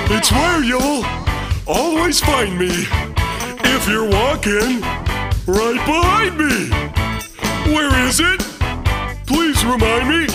It's where you'll always find me if you're walking right behind me. Where is it? Please remind me.